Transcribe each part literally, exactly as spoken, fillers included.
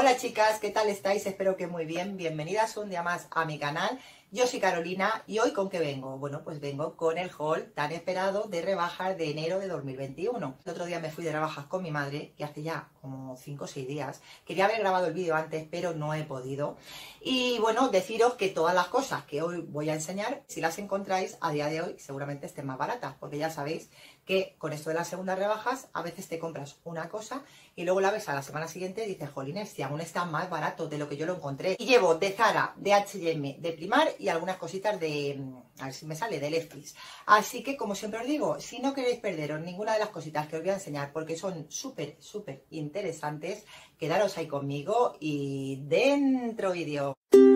Hola chicas, ¿qué tal estáis? Espero que muy bien. Bienvenidas un día más a mi canal. Yo soy Carolina y hoy ¿con qué vengo? Bueno, pues vengo con el haul tan esperado de rebajas de enero de dos mil veintiuno. El otro día me fui de rebajas con mi madre, que hace ya como cinco o seis días. Quería haber grabado el vídeo antes, pero no he podido. Y bueno, deciros que todas las cosas que hoy voy a enseñar, si las encontráis a día de hoy, seguramente estén más baratas, porque ya sabéis que con esto de las segundas rebajas, a veces te compras una cosa y luego la ves a la semana siguiente y dices, jolines, si aún está más barato de lo que yo lo encontré. Y llevo de Zara, de H y M, de Primark y algunas cositas de, a ver si me sale, de Netflix. Así que, como siempre os digo, si no queréis perderos ninguna de las cositas que os voy a enseñar, porque son súper, súper interesantes, quedaros ahí conmigo y dentro vídeo.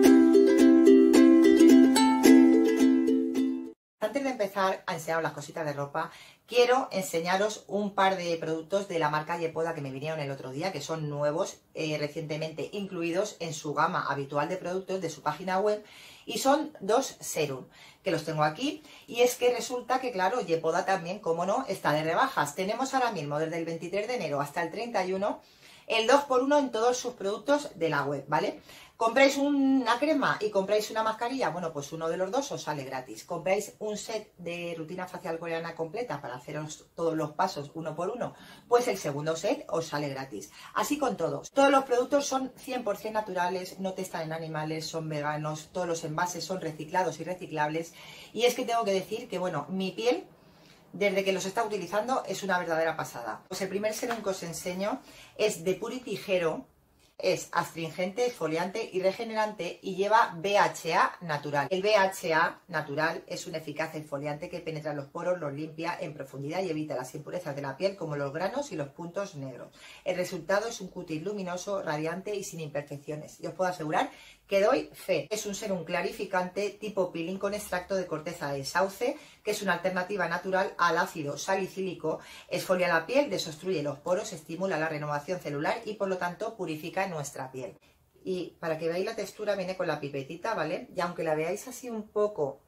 Antes de empezar a enseñaros las cositas de ropa, quiero enseñaros un par de productos de la marca Yepoda que me vinieron el otro día, que son nuevos, eh, recientemente incluidos en su gama habitual de productos de su página web, y son dos serum, que los tengo aquí, y es que resulta que, claro, Yepoda también, como no, está de rebajas. Tenemos ahora mismo, desde el veintitrés de enero hasta el treinta y uno, el dos por uno en todos sus productos de la web, ¿vale? Compráis una crema y compráis una mascarilla, bueno, pues uno de los dos os sale gratis. Compráis un set de rutina facial coreana completa para haceros todos los pasos uno por uno, pues el segundo set os sale gratis. Así con todos. Todos los productos son cien por cien naturales, no testan en animales, son veganos, todos los envases son reciclados y reciclables. Y es que tengo que decir que, bueno, mi piel, desde que los está utilizando, es una verdadera pasada. Pues el primer serum que os enseño es de Purity Hero. Es astringente, exfoliante y regenerante y lleva B H A natural. El B H A natural es un eficaz exfoliante que penetra los poros, los limpia en profundidad y evita las impurezas de la piel como los granos y los puntos negros. El resultado es un cutis luminoso, radiante y sin imperfecciones. Y os puedo asegurar que doy fe. Es un serum clarificante tipo peeling con extracto de corteza de sauce, que es una alternativa natural al ácido salicílico. Exfolia la piel, desobstruye los poros, estimula la renovación celular y por lo tanto purifica nuestra piel. Y para que veáis la textura, viene con la pipetita, ¿vale? Y aunque la veáis así un poco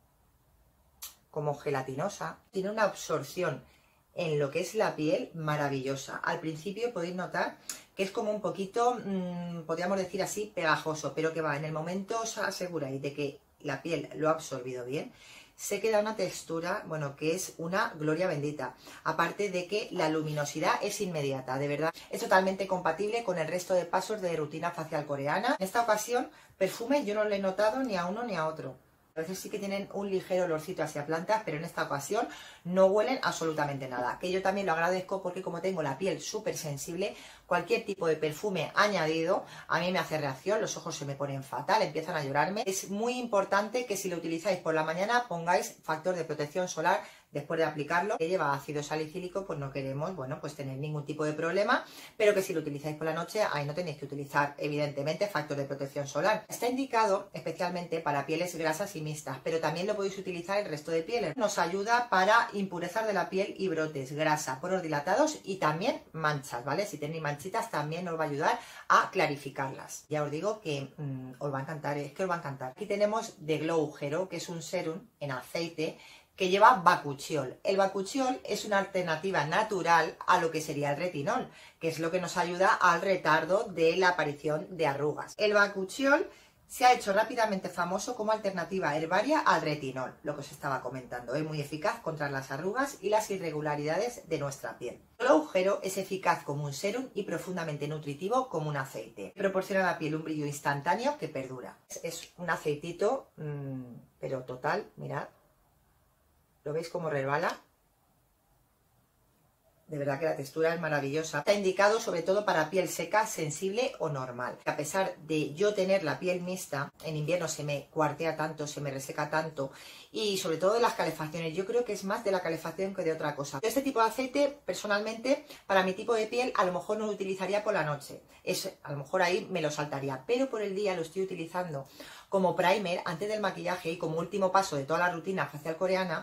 como gelatinosa, tiene una absorción en lo que es la piel maravillosa. Al principio podéis notar que es como un poquito, mmm, podríamos decir así, pegajoso, pero que va, en el momento os aseguráis de que la piel lo ha absorbido bien, se queda una textura, bueno, que es una gloria bendita. Aparte de que la luminosidad es inmediata, de verdad. Es totalmente compatible con el resto de pasos de rutina facial coreana. En esta ocasión, perfume yo no lo he notado ni a uno ni a otro. A veces sí que tienen un ligero olorcito hacia plantas, pero en esta ocasión no huelen absolutamente nada. Que yo también lo agradezco porque como tengo la piel súper sensible, cualquier tipo de perfume añadido a mí me hace reacción, los ojos se me ponen fatal, empiezan a llorarme. Es muy importante que si lo utilizáis por la mañana pongáis factor de protección solar después de aplicarlo. Que lleva ácido salicílico, pues no queremos, bueno, pues tener ningún tipo de problema, pero que si lo utilizáis por la noche, ahí no tenéis que utilizar, evidentemente, factor de protección solar. Está indicado especialmente para pieles grasas y mixtas, pero también lo podéis utilizar el resto de pieles. Nos ayuda para impurezas de la piel y brotes, grasa, poros dilatados y también manchas, ¿vale? Si tenéis manchitas también nos va a ayudar a clarificarlas. Ya os digo que mmm, os va a encantar, es que os va a encantar. Aquí tenemos de Glow Hero, que es un serum en aceite que lleva bakuchiol. El bakuchiol es una alternativa natural a lo que sería el retinol, que es lo que nos ayuda al retardo de la aparición de arrugas. El bakuchiol se ha hecho rápidamente famoso como alternativa herbaria al retinol, lo que os estaba comentando. Es muy eficaz contra las arrugas y las irregularidades de nuestra piel. El Glow Hero es eficaz como un serum y profundamente nutritivo como un aceite. Proporciona a la piel un brillo instantáneo que perdura. Es un aceitito, mmm, pero total, mirad. ¿Lo veis cómo resbala? De verdad que la textura es maravillosa. Está indicado sobre todo para piel seca, sensible o normal. A pesar de yo tener la piel mixta, en invierno se me cuartea tanto, se me reseca tanto y sobre todo de las calefacciones. Yo creo que es más de la calefacción que de otra cosa. Este tipo de aceite, personalmente, para mi tipo de piel, a lo mejor no lo utilizaría por la noche. Es, a lo mejor ahí me lo saltaría, pero por el día lo estoy utilizando como primer antes del maquillaje y como último paso de toda la rutina facial coreana.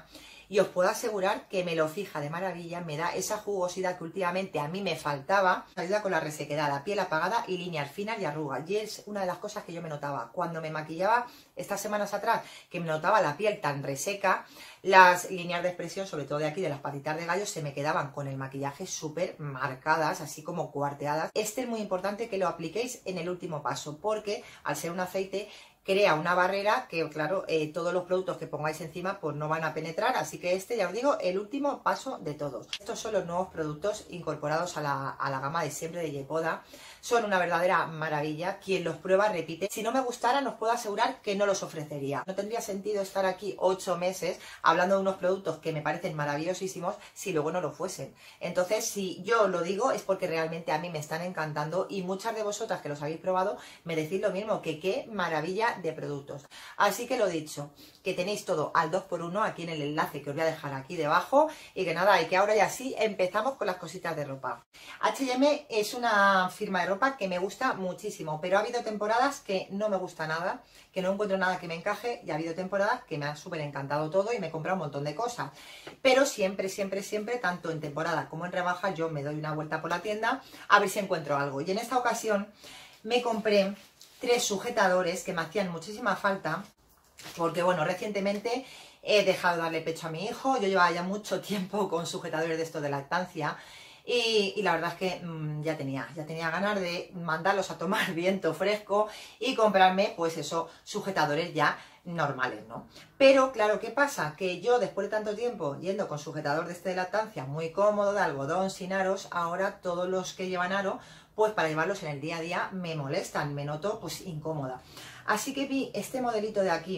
y os puedo asegurar que me lo fija de maravilla, me da esa jugosidad que últimamente a mí me faltaba, ayuda con la resequedad, la piel apagada y líneas finas y arrugas. Y es una de las cosas que yo me notaba cuando me maquillaba estas semanas atrás, que me notaba la piel tan reseca, las líneas de expresión, sobre todo de aquí, de las patitas de gallo, se me quedaban con el maquillaje súper marcadas, así como cuarteadas. Este es muy importante que lo apliquéis en el último paso, porque al ser un aceite crea una barrera que, claro, eh, todos los productos que pongáis encima pues no van a penetrar, así que este, ya os digo, el último paso de todos. Estos son los nuevos productos incorporados a la, a la gama de siempre de Yepoda. Son una verdadera maravilla, quien los prueba repite. Si no me gustaran, os puedo asegurar que no los ofrecería. No tendría sentido estar aquí ocho meses hablando de unos productos que me parecen maravillosísimos si luego no lo fuesen. Entonces, si yo lo digo es porque realmente a mí me están encantando y muchas de vosotras que los habéis probado me decís lo mismo, que qué maravilla de productos. Así que lo dicho, que tenéis todo al dos por uno aquí en el enlace que os voy a dejar aquí debajo y que nada, y que ahora ya sí empezamos con las cositas de ropa. H y M es una firma de ropa que me gusta muchísimo, pero ha habido temporadas que no me gusta nada, que no encuentro nada que me encaje, y ha habido temporadas que me ha súper encantado todo y me he comprado un montón de cosas. Pero siempre, siempre, siempre, tanto en temporada como en rebaja, yo me doy una vuelta por la tienda a ver si encuentro algo. Y en esta ocasión me compré tres sujetadores que me hacían muchísima falta, porque bueno, recientemente he dejado de darle pecho a mi hijo, yo llevaba ya mucho tiempo con sujetadores de estos de lactancia y, y la verdad es que mmm, ya tenía, ya tenía ganas de mandarlos a tomar viento fresco y comprarme pues esos sujetadores ya normales, ¿no? Pero claro, ¿qué pasa? Que yo después de tanto tiempo yendo con sujetador de este de lactancia muy cómodo, de algodón, sin aros, ahora todos los que llevan aro, pues para llevarlos en el día a día me molestan, me noto pues incómoda. Así que vi este modelito de aquí,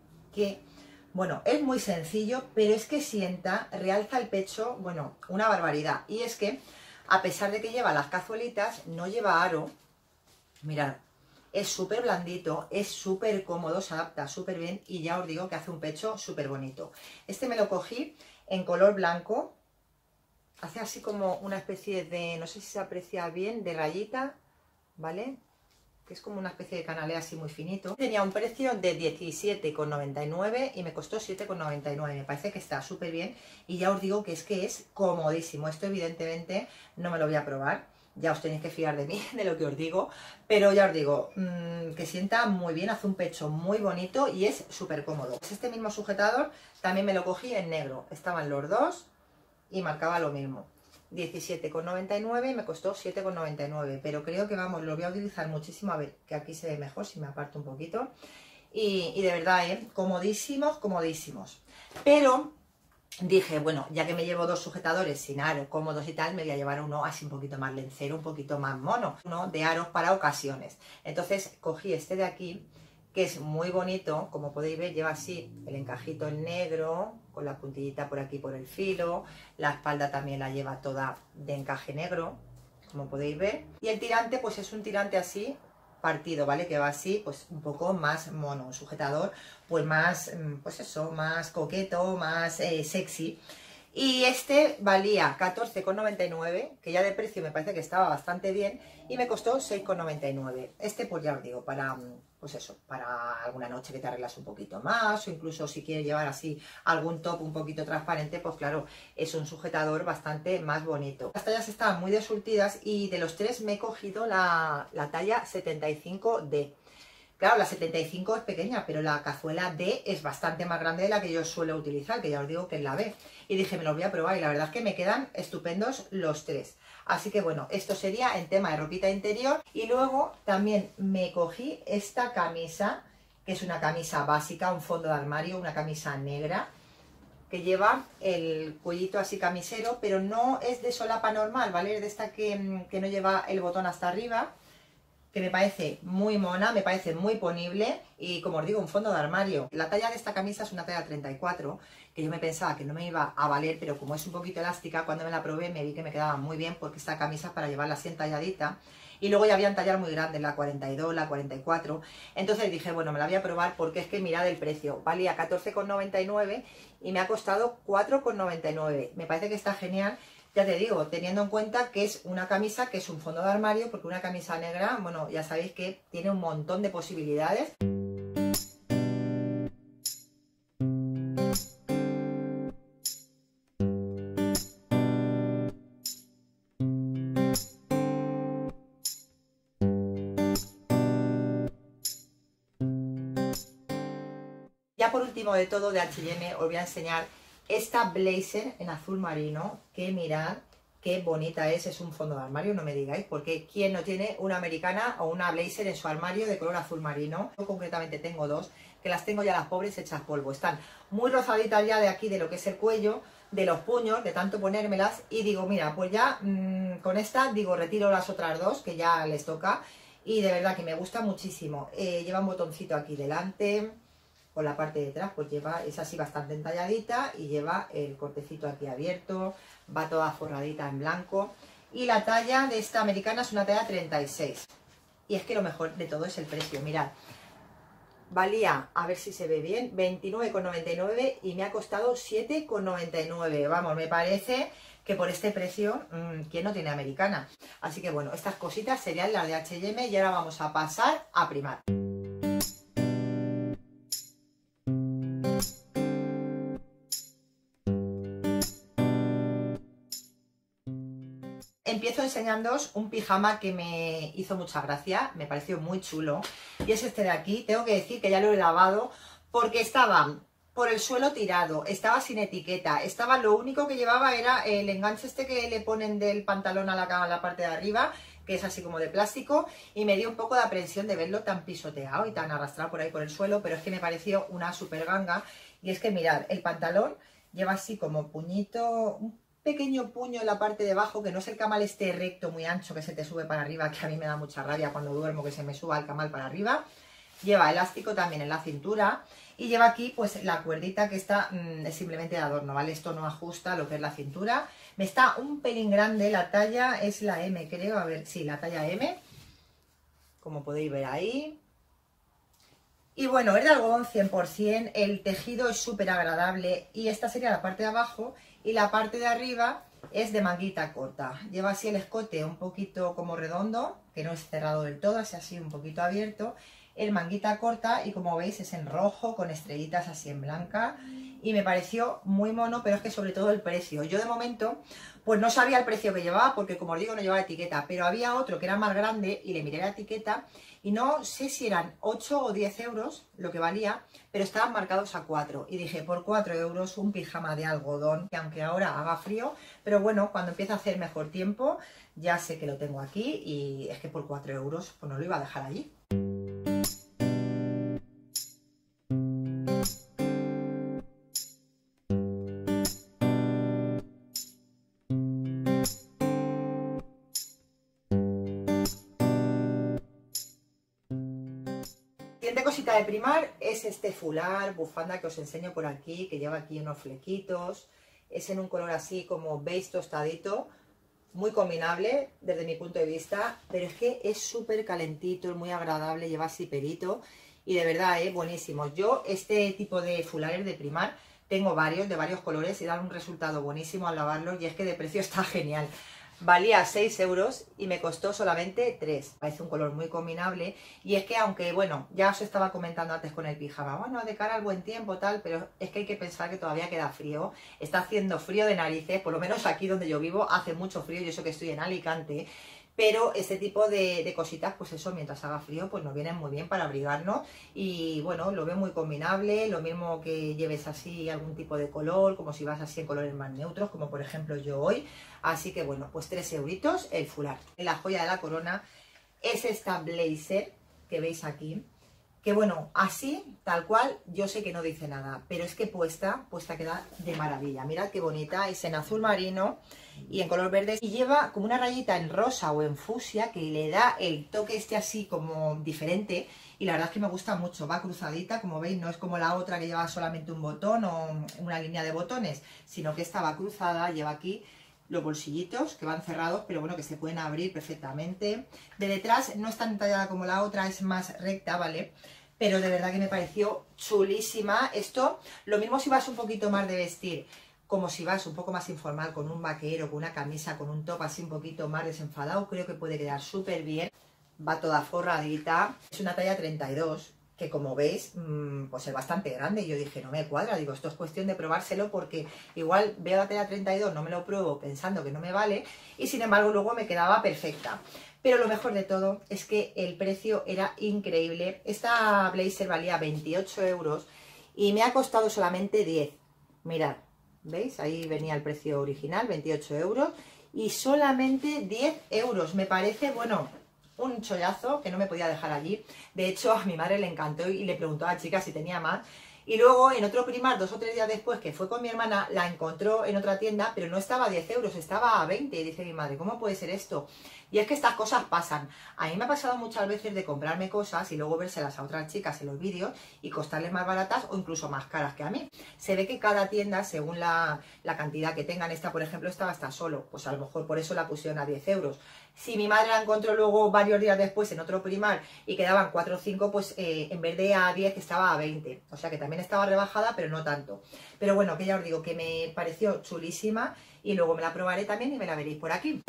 que bueno, es muy sencillo, pero es que sienta, realza el pecho, bueno, una barbaridad. Y es que, a pesar de que lleva las cazuelitas, no lleva aro. Mirad, es súper blandito, es súper cómodo, se adapta súper bien y ya os digo que hace un pecho súper bonito. Este me lo cogí en color blanco. Hace así como una especie de, no sé si se aprecia bien, de rayita, ¿vale? Que es como una especie de canalé así muy finito. Tenía un precio de diecisiete con noventa y nueve y me costó siete con noventa y nueve. Me parece que está súper bien y ya os digo que es que es comodísimo. Esto evidentemente no me lo voy a probar, ya os tenéis que fiar de mí, de lo que os digo, pero ya os digo, mmm, que sienta muy bien, hace un pecho muy bonito y es súper cómodo. Este mismo sujetador también me lo cogí en negro, estaban los dos y marcaba lo mismo, diecisiete con noventa y nueve y me costó siete con noventa y nueve, pero creo que vamos, lo voy a utilizar muchísimo, a ver, que aquí se ve mejor si me aparto un poquito, y, y de verdad, ¿eh? Comodísimos, comodísimos, pero dije, bueno, ya que me llevo dos sujetadores sin aro, cómodos y tal, me voy a llevar uno así un poquito más lencero, un poquito más mono, uno de aros para ocasiones. Entonces cogí este de aquí, que es muy bonito, como podéis ver, lleva así el encajito en negro, con la puntillita por aquí por el filo, la espalda también la lleva toda de encaje negro, como podéis ver, y el tirante pues es un tirante así, partido, ¿vale? Que va así, pues un poco más mono, un sujetador, pues más, pues eso, más coqueto, más eh, sexy. Y este valía catorce con noventa y nueve, que ya de precio me parece que estaba bastante bien, y me costó seis con noventa y nueve. Este, pues ya os digo, para, pues eso, para alguna noche que te arreglas un poquito más, o incluso si quieres llevar así algún top un poquito transparente, pues claro, es un sujetador bastante más bonito. Las tallas estaban muy desurtidas y de los tres me he cogido la, la talla setenta y cinco D. Claro, la setenta y cinco es pequeña, pero la cazuela D es bastante más grande de la que yo suelo utilizar, que ya os digo que es la B. Y dije, me los voy a probar y la verdad es que me quedan estupendos los tres. Así que bueno, esto sería en tema de ropita interior. Y luego también me cogí esta camisa, que es una camisa básica, un fondo de armario, una camisa negra, que lleva el cuellito así camisero, pero no es de solapa normal, ¿vale? Es de esta que, que no lleva el botón hasta arriba, que me parece muy mona, me parece muy ponible y, como os digo, un fondo de armario. La talla de esta camisa es una talla treinta y cuatro, que yo me pensaba que no me iba a valer, pero como es un poquito elástica, cuando me la probé me vi que me quedaba muy bien, porque esta camisa es para llevarla así entalladita. Y luego ya habían tallar muy grandes, la cuarenta y dos, la cuarenta y cuatro. Entonces dije, bueno, me la voy a probar porque es que mirad el precio. Valía catorce con noventa y nueve y me ha costado cuatro con noventa y nueve. Me parece que está genial. Ya te digo, teniendo en cuenta que es una camisa que es un fondo de armario, porque una camisa negra, bueno, ya sabéis que tiene un montón de posibilidades. Ya por último de todo, de H y M, os voy a enseñar esta blazer en azul marino, que mirad qué bonita es, es un fondo de armario, no me digáis, porque ¿quién no tiene una americana o una blazer en su armario de color azul marino? Yo concretamente tengo dos, que las tengo ya las pobres hechas polvo, están muy rozaditas ya de aquí, de lo que es el cuello, de los puños, de tanto ponérmelas, y digo, mira, pues ya mmm, con esta, digo, retiro las otras dos, que ya les toca, y de verdad que me gusta muchísimo. Eh, lleva un botoncito aquí delante, por la parte de atrás, pues lleva, es así bastante entalladita, y lleva el cortecito aquí abierto, va toda forradita en blanco, y la talla de esta americana es una talla treinta y seis, y es que lo mejor de todo es el precio, mirad. Valía, a ver si se ve bien, veintinueve con noventa y nueve y me ha costado siete con noventa y nueve. Vamos, me parece que por este precio, mmm, ¿quién no tiene americana? Así que bueno, estas cositas serían las de H y M y ahora vamos a pasar a Primark. Empiezo enseñándoos un pijama que me hizo mucha gracia, me pareció muy chulo, y es este de aquí. Tengo que decir que ya lo he lavado porque estaba por el suelo tirado, estaba sin etiqueta, estaba, lo único que llevaba era el enganche este que le ponen del pantalón a la, a la parte de arriba, que es así como de plástico, y me dio un poco de aprensión de verlo tan pisoteado y tan arrastrado por ahí por el suelo, pero es que me pareció una super ganga. Y es que mirad, el pantalón lleva así como puñito, un pequeño puño en la parte de abajo, que no es el camal este recto muy ancho que se te sube para arriba, que a mí me da mucha rabia cuando duermo que se me suba el camal para arriba. Lleva elástico también en la cintura y lleva aquí pues la cuerdita que está mmm, es simplemente de adorno, ¿vale? Esto no ajusta lo que es la cintura. Me está un pelín grande, la talla es la M, creo, a ver, sí, la talla M, como podéis ver ahí. Y bueno, es de algodón cien por cien, el tejido es súper agradable y esta sería la parte de abajo y la parte de arriba es de manguita corta. Lleva así el escote un poquito como redondo, que no es cerrado del todo, es así un poquito abierto. El manguita corta y como veis es en rojo con estrellitas así en blanca y me pareció muy mono, pero es que sobre todo el precio. Yo de momento pues no sabía el precio que llevaba porque como os digo no llevaba etiqueta, pero había otro que era más grande y le miré la etiqueta y no sé si eran ocho o diez euros lo que valía, pero estaban marcados a cuatro y dije, por cuatro euros un pijama de algodón, que aunque ahora haga frío, pero bueno, cuando empieza a hacer mejor tiempo ya sé que lo tengo aquí y es que por cuatro euros pues no lo iba a dejar allí. Siguiente cosita de Primark es este fular, bufanda que os enseño por aquí, que lleva aquí unos flequitos, es en un color así como beige tostadito, muy combinable desde mi punto de vista, pero es que es súper calentito, es muy agradable, lleva así pelito y de verdad es buenísimo. Yo este tipo de fulares de Primark tengo varios, de varios colores y dan un resultado buenísimo al lavarlos y es que de precio está genial. Valía seis euros y me costó solamente tres. Parece un color muy combinable y es que aunque, bueno, ya os estaba comentando antes con el pijama, bueno, de cara al buen tiempo tal, pero es que hay que pensar que todavía queda frío. Está haciendo frío de narices, por lo menos aquí donde yo vivo hace mucho frío, yo sé que estoy en Alicante, pero este tipo de, de cositas, pues eso, mientras haga frío, pues nos vienen muy bien para abrigarnos y bueno, lo veo muy combinable, lo mismo que lleves así algún tipo de color, como si vas así en colores más neutros, como por ejemplo yo hoy, así que bueno, pues tres euritos el fular. La joya de la corona es esta blazer que veis aquí, que bueno, así, tal cual, yo sé que no dice nada, pero es que puesta, puesta queda de maravilla. Mirad qué bonita, es en azul marino y en color verde y lleva como una rayita en rosa o en fucsia que le da el toque este así como diferente y la verdad es que me gusta mucho, va cruzadita, como veis, no es como la otra que lleva solamente un botón o una línea de botones, sino que esta va cruzada, lleva aquí los bolsillitos que van cerrados, pero bueno, que se pueden abrir perfectamente. De detrás no es tan tallada como la otra, es más recta, ¿vale? Pero de verdad que me pareció chulísima. Esto, lo mismo si vas un poquito más de vestir, como si vas un poco más informal, con un vaquero, con una camisa, con un top así un poquito más desenfadado, creo que puede quedar súper bien. Va toda forradita, es una talla treinta y dos, que como veis, pues es bastante grande. Y yo dije, no me cuadra, digo, esto es cuestión de probárselo porque igual veo la talla treinta y dos, no me lo pruebo pensando que no me vale y sin embargo luego me quedaba perfecta. Pero lo mejor de todo es que el precio era increíble. Esta blazer valía veintiocho euros y me ha costado solamente diez. Mirad, ¿veis? Ahí venía el precio original, veintiocho euros, y solamente diez euros. Me parece, bueno, un chollazo que no me podía dejar allí. De hecho, a mi madre le encantó y le preguntó a la chica si tenía más. Y luego en otro Primark, dos o tres días después, que fue con mi hermana, la encontró en otra tienda, pero no estaba a diez euros, estaba a veinte. Y dice mi madre, ¿cómo puede ser esto? Y es que estas cosas pasan. A mí me ha pasado muchas veces de comprarme cosas y luego vérselas a otras chicas en los vídeos y costarles más baratas o incluso más caras que a mí. Se ve que cada tienda, según la, la cantidad que tengan, esta por ejemplo estaba hasta solo, pues a lo mejor por eso la pusieron a diez euros. Si mi madre la encontró luego varios días después en otro Primark y quedaban cuatro o cinco, pues eh, en vez de a diez estaba a veinte. O sea que también estaba rebajada, pero no tanto. Pero bueno, que ya os digo que me pareció chulísima y luego me la probaré también y me la veréis por aquí.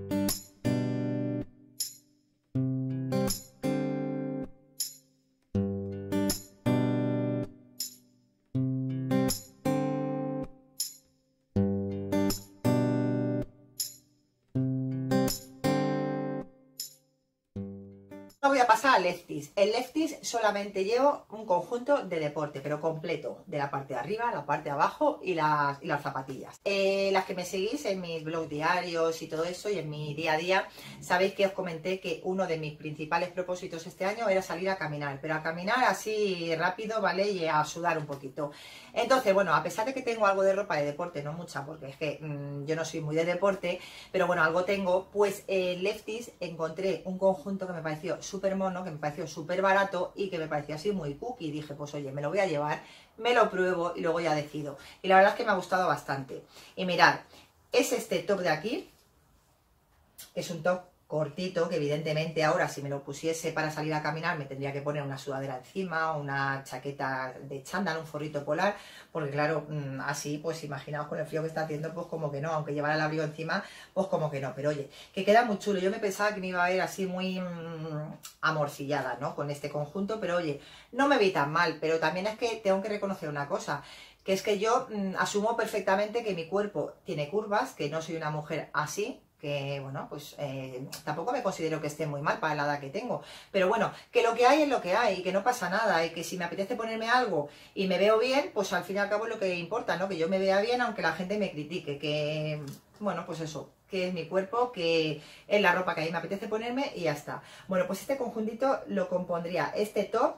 Voy a pasar al Lefties. El Lefties solamente llevo un conjunto de deporte, pero completo, de la parte de arriba, la parte de abajo y las, y las zapatillas. Eh, las que me seguís en mis blogs diarios y todo eso y en mi día a día, sabéis que os comenté que uno de mis principales propósitos este año era salir a caminar, pero a caminar así rápido, ¿vale? Y a sudar un poquito. Entonces, bueno, a pesar de que tengo algo de ropa de deporte, no mucha, porque es que mmm, yo no soy muy de deporte, pero bueno, algo tengo, pues en Lefties encontré un conjunto que me pareció súper mono, que me pareció súper barato y que me pareció así muy cookie. Dije, pues oye, me lo voy a llevar, me lo pruebo y luego ya decido. Y la verdad es que me ha gustado bastante. Y mirad, es este top de aquí, es un top cortito, que evidentemente ahora si me lo pusiese para salir a caminar me tendría que poner una sudadera encima, una chaqueta de chándal, un forrito polar, porque claro, así pues imaginaos con el frío que está haciendo, pues como que no, aunque llevara el abrigo encima, pues como que no, pero oye, que queda muy chulo. Yo me pensaba que me iba a ver así muy mmm, amorcillada, ¿no? Con este conjunto, pero oye, no me vi tan mal, pero también es que tengo que reconocer una cosa, que es que yo mmm, asumo perfectamente que mi cuerpo tiene curvas, que no soy una mujer así, que bueno, pues eh, tampoco me considero que esté muy mal para la edad que tengo, pero bueno, que lo que hay es lo que hay y que no pasa nada y que si me apetece ponerme algo y me veo bien, pues al fin y al cabo es lo que importa, ¿no? Que yo me vea bien aunque la gente me critique, que bueno, pues eso, que es mi cuerpo, que es la ropa que a mí me apetece ponerme y ya está. Bueno, pues este conjuntito lo compondría este top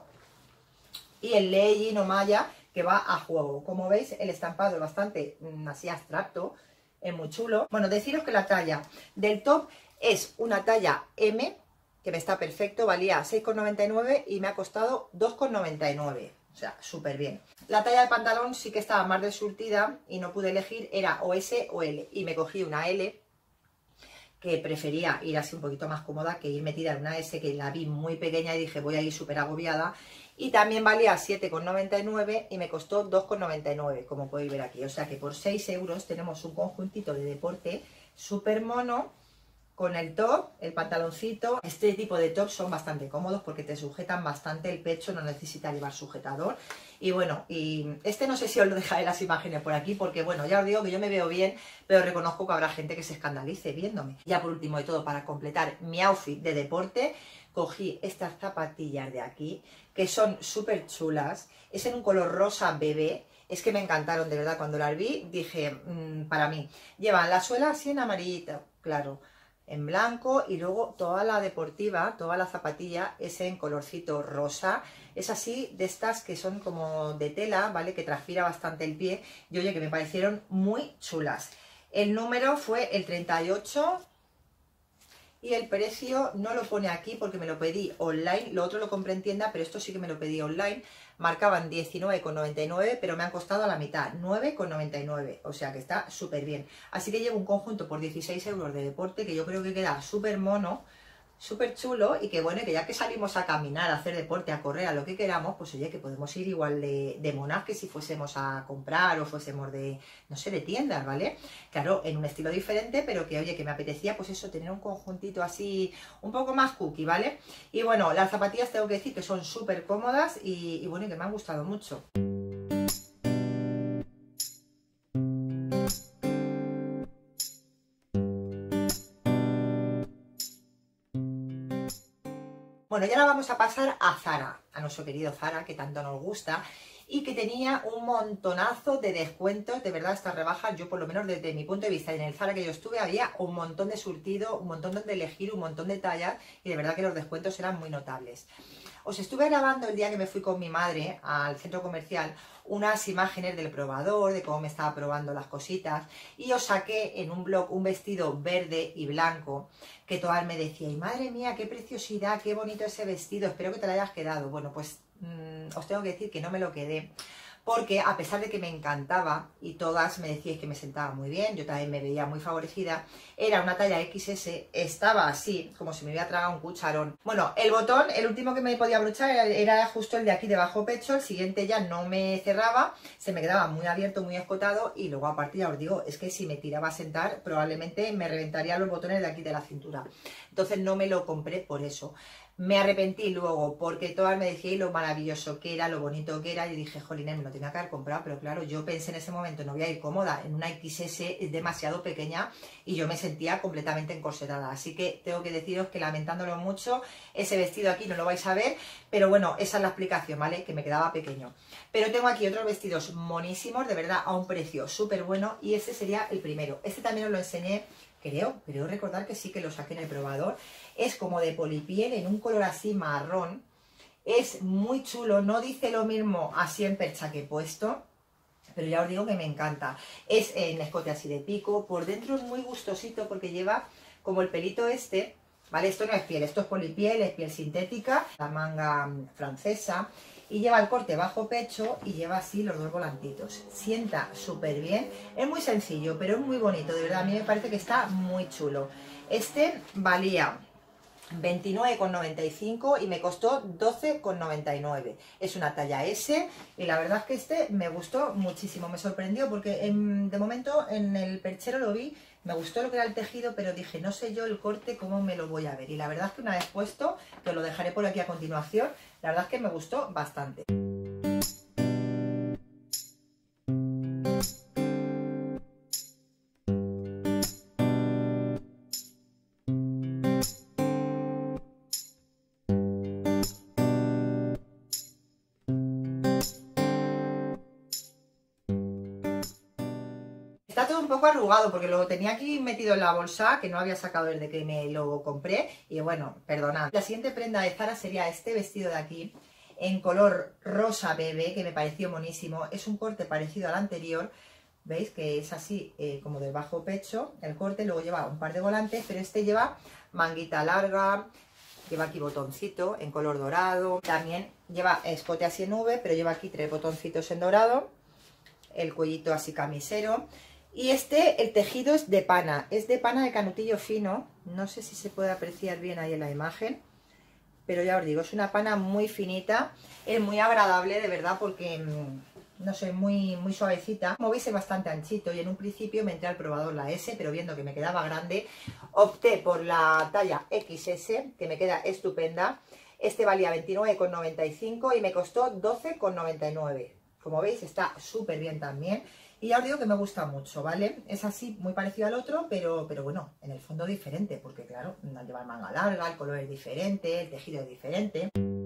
y el legging o malla que va a juego. Como veis, el estampado es bastante mmm, así abstracto, es muy chulo. Bueno, deciros que la talla del top es una talla M, que me está perfecto, valía seis con noventa y nueve y me ha costado dos con noventa y nueve. O sea, súper bien. La talla del pantalón sí que estaba más desurtida y no pude elegir, era o S o L. Y me cogí una L, que prefería ir así un poquito más cómoda que ir metida en una S, que la vi muy pequeña y dije voy a ir súper agobiada. Y también valía siete con noventa y nueve y me costó dos con noventa y nueve, como podéis ver aquí. O sea que por seis euros tenemos un conjuntito de deporte súper mono, con el top, el pantaloncito. Este tipo de tops son bastante cómodos porque te sujetan bastante el pecho, no necesita llevar sujetador. Y bueno, y este no sé si os lo dejaré las imágenes por aquí, porque bueno, ya os digo que yo me veo bien, pero reconozco que habrá gente que se escandalice viéndome. Ya por último de todo, para completar mi outfit de deporte, cogí estas zapatillas de aquí, que son súper chulas. Es en un color rosa bebé. Es que me encantaron, de verdad. Cuando las vi, dije, mmm, para mí. Llevan la suela así en amarillita, claro, en blanco, y luego toda la deportiva, toda la zapatilla es en colorcito rosa. Es así, de estas que son como de tela, ¿vale? Que transpira bastante el pie. Y oye, que me parecieron muy chulas. El número fue el treinta y ocho... y el precio no lo pone aquí porque me lo pedí online. Lo otro lo compré en tienda, pero esto sí que me lo pedí online. Marcaban diecinueve con noventa y nueve, pero me han costado a la mitad, nueve con noventa y nueve. O sea que está súper bien. Así que llevo un conjunto por dieciséis euros de deporte que yo creo que queda súper mono, súper chulo, y que bueno, que ya que salimos a caminar, a hacer deporte, a correr, a lo que queramos, pues oye, que podemos ir igual de, de monas que si fuésemos a comprar o fuésemos de, no sé, de tiendas, ¿vale? Claro, en un estilo diferente, pero que oye, que me apetecía pues eso, tener un conjuntito así, un poco más cookie, ¿vale? Y bueno, las zapatillas tengo que decir que son súper cómodas y, y bueno, y que me han gustado mucho. Bueno, y ahora vamos a pasar a Zara, a nuestro querido Zara, que tanto nos gusta. y que tenía un montonazo de descuentos, de verdad estas rebajas, yo por lo menos desde mi punto de vista, en el Zara que yo estuve había un montón de surtido, un montón de elegir, un montón de tallas y de verdad que los descuentos eran muy notables. Os estuve grabando el día que me fui con mi madre al centro comercial unas imágenes del probador, de cómo me estaba probando las cositas y os saqué en un blog un vestido verde y blanco que todas me decíais, madre mía, qué preciosidad, qué bonito ese vestido, espero que te lo hayas quedado. Bueno, pues mmm, os tengo que decir que no me lo quedé, porque a pesar de que me encantaba y todas me decíais que me sentaba muy bien, yo también me veía muy favorecida, era una talla equis ese, estaba así, como si me hubiera tragado un cucharón. Bueno, el botón, el último que me podía abrochar era, era justo el de aquí de bajo pecho, el siguiente ya no me cerraba, se me quedaba muy abierto, muy escotado y luego aparte ya os digo, es que si me tiraba a sentar probablemente me reventaría los botones de aquí de la cintura. Entonces no me lo compré por eso. Me arrepentí luego porque todas me decían lo maravilloso que era, lo bonito que era y dije, jolines, me lo tenía que haber comprado, pero claro, yo pensé en ese momento, no voy a ir cómoda, en una equis ese es demasiado pequeña y yo me sentía completamente encorsetada, así que tengo que deciros que lamentándolo mucho, ese vestido aquí no lo vais a ver, pero bueno, esa es la explicación, ¿vale? Que me quedaba pequeño. Pero tengo aquí otros vestidos monísimos, de verdad, a un precio súper bueno y este sería el primero. Este también os lo enseñé, creo, creo recordar que sí que lo saqué en el probador. Es como de polipiel en un color así marrón, es muy chulo, no dice lo mismo así en percha que he puesto, pero ya os digo que me encanta. Es en escote así de pico, por dentro es muy gustosito porque lleva como el pelito este, ¿vale? Esto no es piel, esto es polipiel, es piel sintética, la manga francesa y lleva el corte bajo pecho y lleva así los dos volantitos. Sienta súper bien, es muy sencillo, pero es muy bonito, de verdad, a mí me parece que está muy chulo. Este valía veintinueve con noventa y cinco y me costó doce con noventa y nueve. Es una talla ese y la verdad es que este me gustó muchísimo, me sorprendió porque en, de momento en el perchero lo vi, me gustó lo que era el tejido, pero dije, no sé yo el corte cómo me lo voy a ver. Y la verdad es que una vez puesto, que os lo dejaré por aquí a continuación, la verdad es que me gustó bastante. Está todo un poco arrugado porque lo tenía aquí metido en la bolsa que no había sacado desde que me lo compré y bueno, perdonad. La siguiente prenda de Zara sería este vestido de aquí en color rosa bebé que me pareció monísimo. Es un corte parecido al anterior, veis que es así eh, como de bajo pecho el corte, luego lleva un par de volantes, pero este lleva manguita larga, lleva aquí botoncito en color dorado, también lleva escote así en V, pero lleva aquí tres botoncitos en dorado, el cuellito así camisero. Y este, el tejido es de pana, es de pana de canutillo fino, no sé si se puede apreciar bien ahí en la imagen, pero ya os digo, es una pana muy finita, es muy agradable de verdad porque, no sé, muy, muy suavecita. Como veis es bastante anchito y en un principio me entré al probador la S, pero viendo que me quedaba grande, opté por la talla equis ese, que me queda estupenda. Este valía veintinueve con noventa y cinco y me costó doce con noventa y nueve. Como veis está súper bien también. Y ya os digo que me gusta mucho, ¿vale? Es así, muy parecido al otro, pero, pero bueno, en el fondo diferente, porque claro, no lleva manga larga, el color es diferente, el tejido es diferente.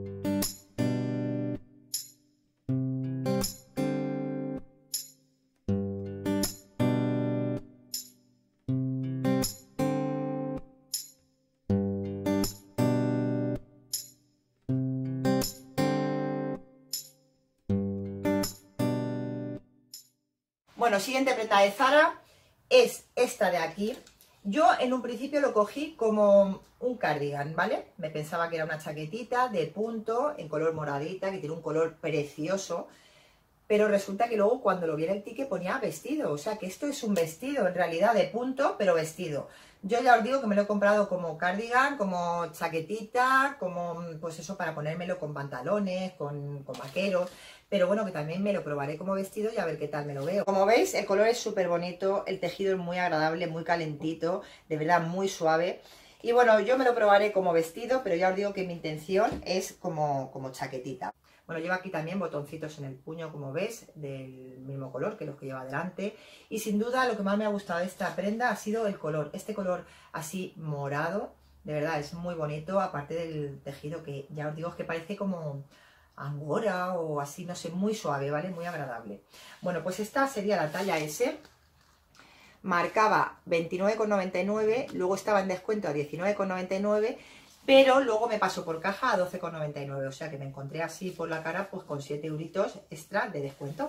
Bueno, siguiente prenda de Zara es esta de aquí. Yo en un principio lo cogí como un cardigan, ¿vale? Me pensaba que era una chaquetita de punto en color moradita, que tiene un color precioso. Pero resulta que luego cuando lo vi en el ticket ponía vestido. O sea que esto es un vestido en realidad de punto, pero vestido. Yo ya os digo que me lo he comprado como cardigan, como chaquetita, como pues eso para ponérmelo con pantalones, con, con vaqueros. Pero bueno, que también me lo probaré como vestido y a ver qué tal me lo veo. Como veis, el color es súper bonito, el tejido es muy agradable, muy calentito, de verdad muy suave. Y bueno, yo me lo probaré como vestido, pero ya os digo que mi intención es como, como chaquetita. Bueno, lleva aquí también botoncitos en el puño, como ves, del mismo color que los que lleva delante. Y sin duda lo que más me ha gustado de esta prenda ha sido el color. Este color así morado, de verdad es muy bonito, aparte del tejido que ya os digo es que parece como, angora o así, no sé, muy suave, ¿vale? Muy agradable. Bueno, pues esta sería la talla ese. Marcaba veintinueve con noventa y nueve, luego estaba en descuento a diecinueve con noventa y nueve, pero luego me pasó por caja a doce con noventa y nueve, o sea que me encontré así por la cara pues con siete euritos extra de descuento.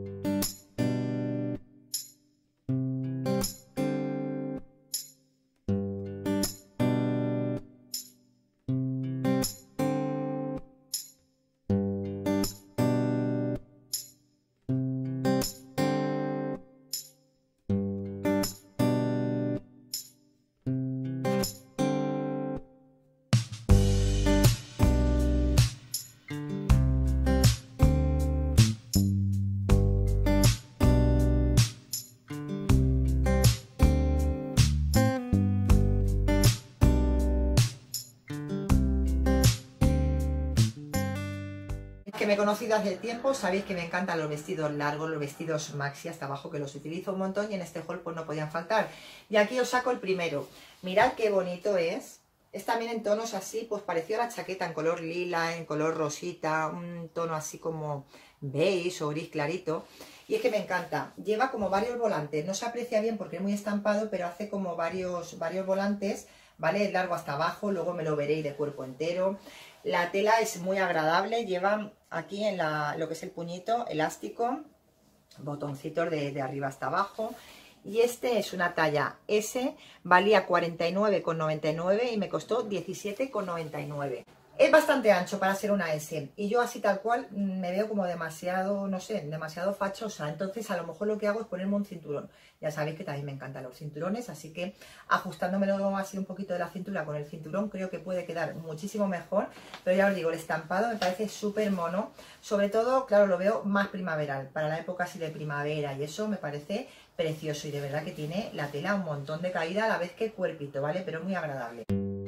Que me he conocido hace tiempo, sabéis que me encantan los vestidos largos, los vestidos maxi hasta abajo, que los utilizo un montón y en este haul pues no podían faltar. Y aquí os saco el primero. Mirad qué bonito es. Es también en tonos así, pues parecido a la chaqueta, en color lila, en color rosita, un tono así como beige o gris clarito. Y es que me encanta. Lleva como varios volantes, no se aprecia bien porque es muy estampado, pero hace como varios, varios volantes, ¿vale? Es largo hasta abajo, luego me lo veréis de cuerpo entero. La tela es muy agradable, lleva aquí en la, lo que es el puñito elástico, botoncitos de, de arriba hasta abajo. Y este es una talla ese, valía cuarenta y nueve con noventa y nueve y me costó diecisiete con noventa y nueve. Es bastante ancho para ser una ese y yo así tal cual me veo como demasiado, no sé, demasiado fachosa. Entonces a lo mejor lo que hago es ponerme un cinturón. Ya sabéis que también me encantan los cinturones, así que ajustándomelo así un poquito de la cintura con el cinturón creo que puede quedar muchísimo mejor. Pero ya os digo, el estampado me parece súper mono. Sobre todo, claro, lo veo más primaveral, para la época así de primavera y eso me parece precioso. Y de verdad que tiene la tela un montón de caída a la vez que cuerpito, ¿vale? Pero muy agradable.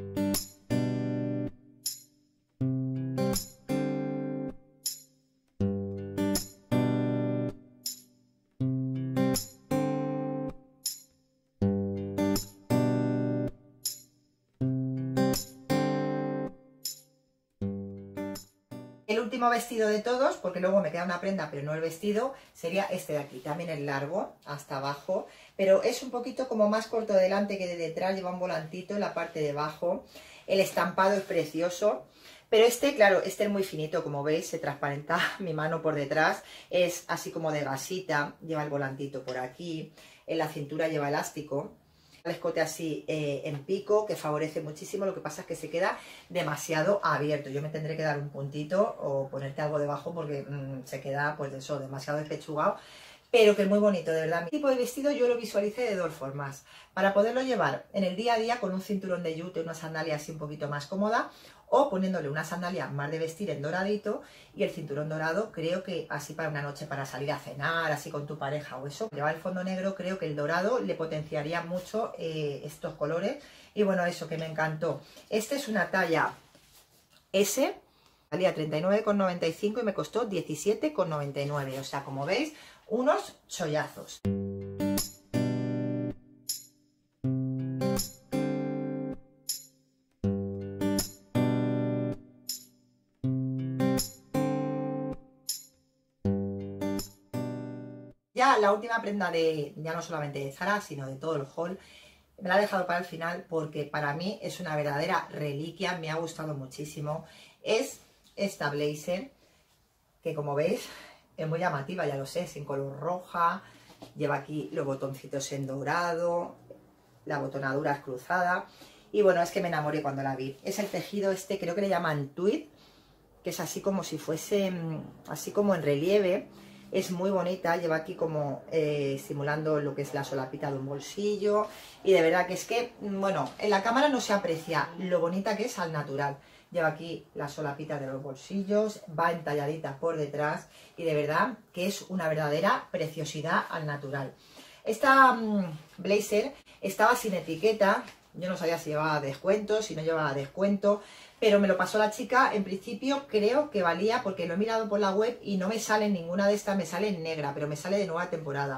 El último vestido de todos, porque luego me queda una prenda, pero no el vestido, sería este de aquí. También es largo, hasta abajo, pero es un poquito como más corto de delante que de detrás. Lleva un volantito en la parte de abajo. El estampado es precioso. Pero este, claro, este es muy finito, como veis, se transparenta mi mano por detrás. Es así como de gasita, lleva el volantito por aquí. En la cintura lleva elástico. El escote así eh, en pico, que favorece muchísimo. Lo que pasa es que se queda demasiado abierto. Yo me tendré que dar un puntito o ponerte algo debajo porque mmm, se queda, pues eso, demasiado despechugado. Pero que es muy bonito, de verdad. Mi tipo de vestido yo lo visualicé de dos formas. Para poderlo llevar en el día a día con un cinturón de yute, una sandalia así un poquito más cómoda, o poniéndole una sandalia más de vestir en doradito y el cinturón dorado, creo que así para una noche, para salir a cenar, así con tu pareja o eso. Llevar el fondo negro, creo que el dorado le potenciaría mucho eh, estos colores. Y bueno, eso que me encantó. Este es una talla ese. Valía treinta y nueve con noventa y cinco y me costó diecisiete con noventa y nueve. O sea, como veis, unos chollazos. Ya la última prenda de, ya no solamente de Zara, sino de todo el haul, me la he dejado para el final porque para mí es una verdadera reliquia, me ha gustado muchísimo. Es esta blazer, que como veis es muy llamativa, ya lo sé, es en color roja, lleva aquí los botoncitos en dorado, la botonadura es cruzada, y bueno, es que me enamoré cuando la vi. Es el tejido este, creo que le llaman tweed, que es así como si fuese, así como en relieve. Es muy bonita, lleva aquí como eh, simulando lo que es la solapita de un bolsillo. Y de verdad que es que, bueno, en la cámara no se aprecia lo bonita que es al natural. Lleva aquí la solapita de los bolsillos, va entalladita por detrás. Y de verdad que es una verdadera preciosidad al natural. Esta mmm, blazer estaba sin etiqueta. Yo no sabía si llevaba descuento, si no llevaba descuento, pero me lo pasó la chica. En principio creo que valía, porque lo he mirado por la web y no me sale en ninguna de estas, me sale en negra, pero me sale de nueva temporada.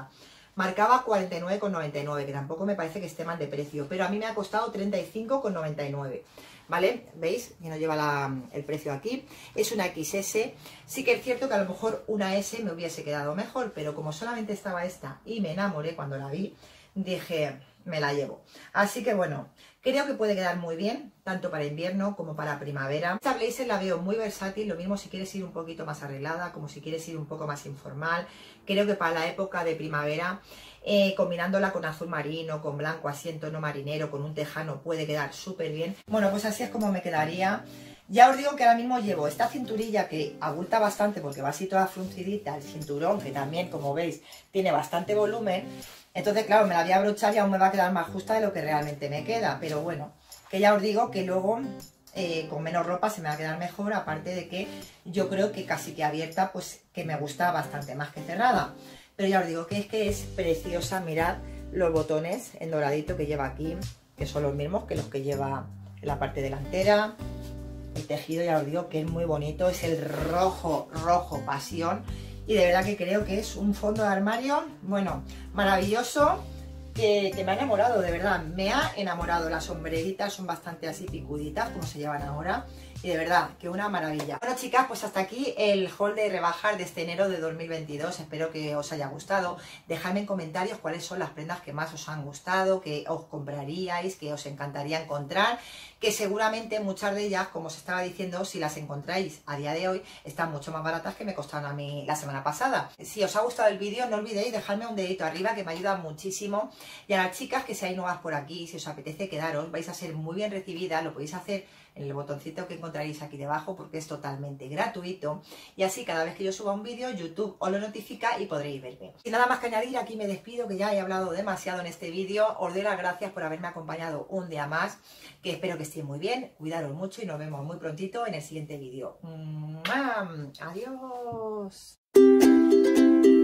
marcaba cuarenta y nueve con noventa y nueve, que tampoco me parece que esté mal de precio, pero a mí me ha costado treinta y cinco con noventa y nueve, ¿vale? ¿Veis? Que no lleva la, el precio aquí. Es una equis ese. Sí que es cierto que a lo mejor una ese me hubiese quedado mejor, pero como solamente estaba esta y me enamoré cuando la vi, dije, me la llevo. Así que bueno, creo que puede quedar muy bien, tanto para invierno como para primavera. Esta blazer la veo muy versátil, lo mismo si quieres ir un poquito más arreglada, como si quieres ir un poco más informal. Creo que para la época de primavera, eh, combinándola con azul marino, con blanco así en tono marinero, con un tejano, puede quedar súper bien. Bueno, pues así es como me quedaría. Ya os digo que ahora mismo llevo esta cinturilla que abulta bastante porque va así toda fruncidita, el cinturón que también, como veis, tiene bastante volumen. Entonces, claro, me la voy a abrochar y aún me va a quedar más justa de lo que realmente me queda. Pero bueno, que ya os digo que luego eh, con menos ropa se me va a quedar mejor. Aparte de que yo creo que casi que abierta, pues que me gusta bastante más que cerrada. Pero ya os digo que es que es preciosa. Mirad los botones en doradito que lleva aquí, que son los mismos que los que lleva en la parte delantera. El tejido, ya os digo que es muy bonito. Es el rojo, rojo pasión. Y de verdad que creo que es un fondo de armario, bueno, maravilloso, que, que me ha enamorado, de verdad, me ha enamorado. Las sombreritas son bastante así picuditas, como se llevan ahora, y de verdad, que una maravilla. Bueno, chicas, pues hasta aquí el haul de rebajar de este enero de dos mil veintidós. Espero que os haya gustado. Dejadme en comentarios cuáles son las prendas que más os han gustado, que os compraríais, que os encantaría encontrar, que seguramente muchas de ellas, como os estaba diciendo, si las encontráis a día de hoy, están mucho más baratas que me costaron a mí la semana pasada. Si os ha gustado el vídeo, no olvidéis dejarme un dedito arriba, que me ayuda muchísimo. Y a las chicas que seáis nuevas por aquí, si os apetece quedaros, vais a ser muy bien recibidas. Lo podéis hacer en el botoncito que encontraréis aquí debajo, porque es totalmente gratuito, y así cada vez que yo suba un vídeo, YouTube os lo notifica y podréis verme. Sin nada más que añadir, aquí me despido, que ya he hablado demasiado en este vídeo. Os doy las gracias por haberme acompañado un día más, que espero que estéis muy bien, cuidaros mucho y nos vemos muy prontito en el siguiente vídeo. ¡Adiós!